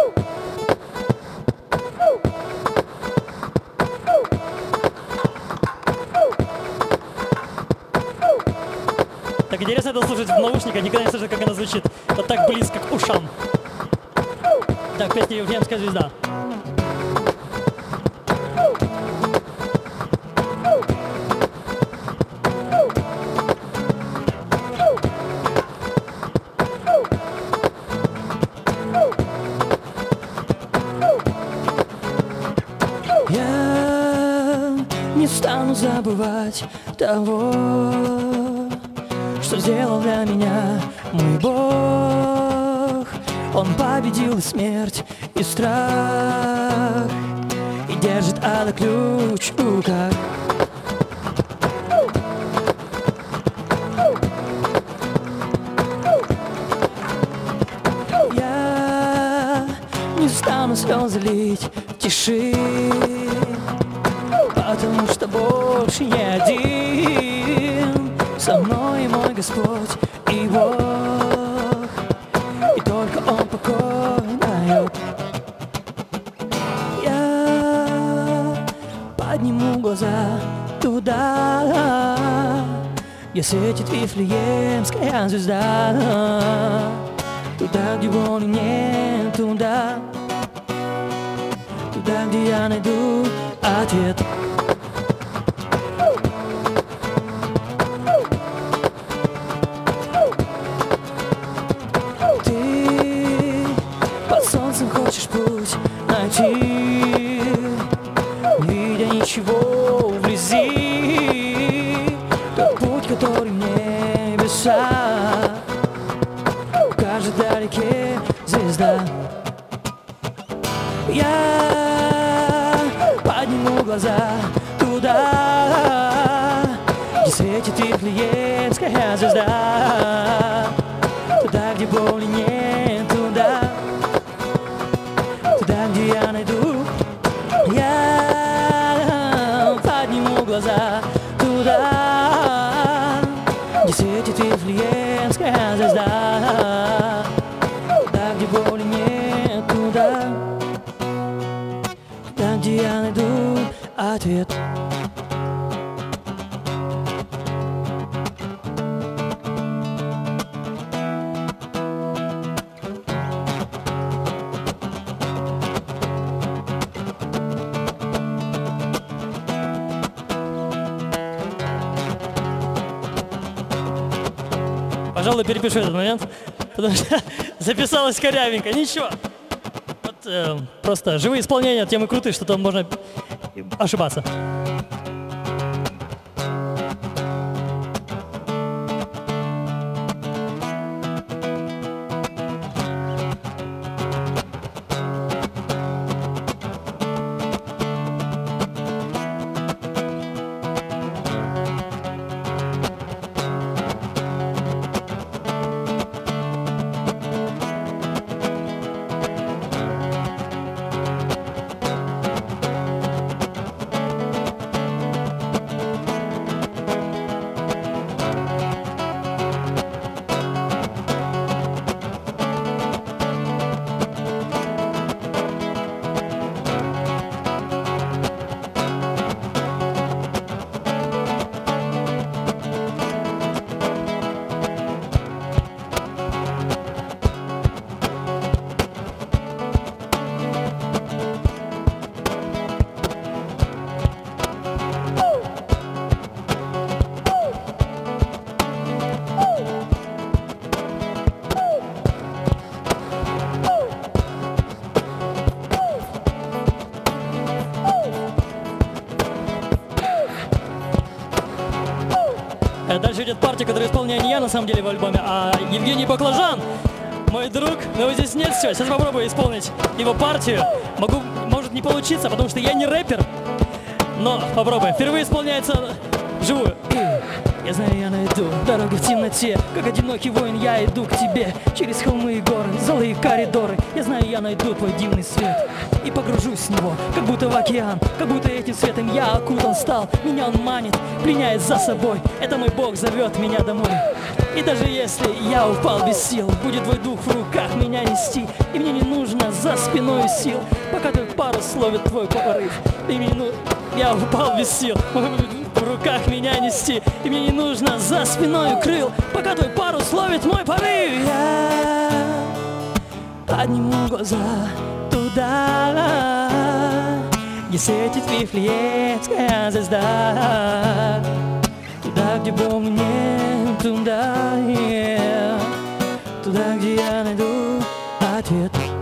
Так интересно это слушать в наушниках, никогда не слышал, как она звучит. Вот так близко к ушам. Так, песня «Вифлеемская звезда». Я не стану забывать того, что сделал для меня мой Бог. Он победил и смерть, и страх, и держит ада ключ в руках. Я не стану слезы лить в тиши, потому что больше не один. Со мной мой Господь и Бог, и только Он покой дает. Я подниму глаза туда, где светит Вифлеемская звезда, туда, где боли нет, туда, где я найду ответ. Ты под солнцем хочешь путь найти, не видя ничего вблизи. Тот путь, который в небеса, укажет вдалеке звезда. Я подниму глаза туда, где светит Вифлеемская звезда, туда, где боли нет, туда, где я найду. Я подниму глаза туда, где светит Вифлеемская звезда, туда, где боли нет, туда, где я найду ответ. Пожалуй, перепишу этот момент, потому что записалось корявенько. Ничего. Вот, просто живые исполнения, темы крутые, что там можно ошибаться. Дальше идет партия, которую исполняю не я на самом деле в альбоме, а Евгений Баклажан, мой друг. Но его здесь нет все. Сейчас попробую исполнить его партию. Может не получиться, потому что я не рэпер, но попробуем. Впервые исполняется вживую. Я знаю, я найду дороги в темноте. Как одинокий воин я иду к тебе. Через холмы и горы, злые коридоры. Я знаю, я найду твой дивный свет и погружусь в него, как будто в океан. Как будто этим светом я окутан стал. Меня он манит, пленяет за собой. Это мой Бог зовет меня домой. И даже если я упал без сил, будет твой дух в руках меня нести. И мне не нужно за спиной сил, пока твой парус ловит твой порыв. И мне я упал без сил, в руках меня нести. И мне не нужно за спиной крыл, пока твой парус ловит мой порыв. Я подниму глаза туда, где светит Вифлеемская звезда. Туда, где Бога нет, туда, туда, где я найду ответ.